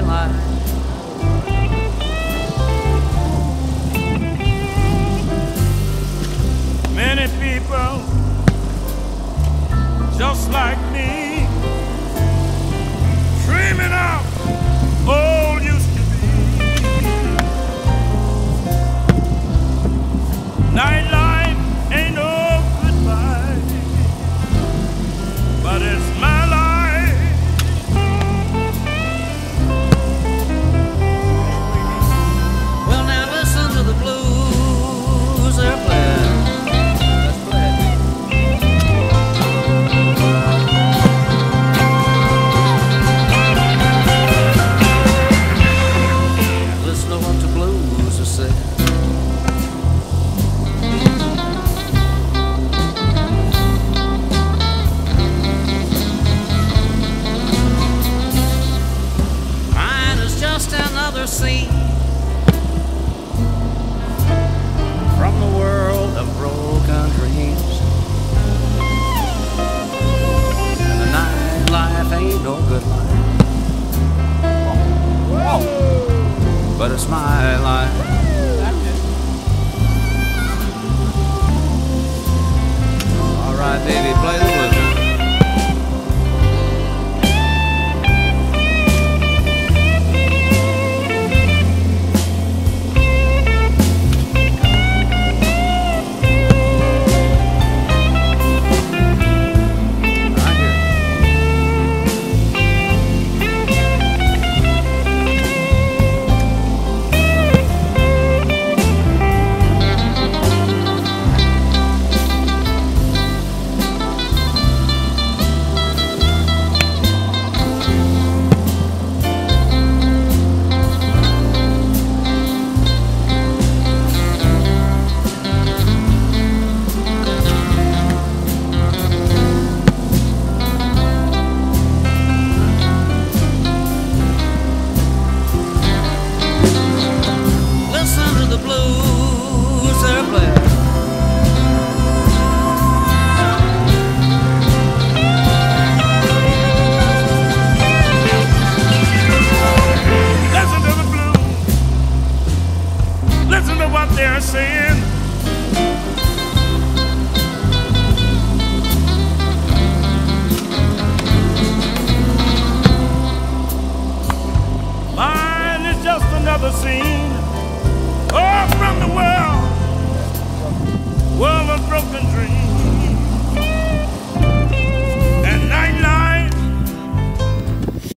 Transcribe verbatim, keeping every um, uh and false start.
life. Many people just like me, dreaming of old used to be. Nightlife ain't no goodbye, but it's my life. Well, now listen to the blues they're playing. Let's play it. Listen to what the blues are saying. Mine is just another scene from the world of broken dreams. And the nightlife ain't no good life, but it's my life. All right, baby, play the blues. Listen to the blues they're playing. Listen to the blues. Listen to what they're saying. Mine is just another scene, oh, from the world, world of broken dreams.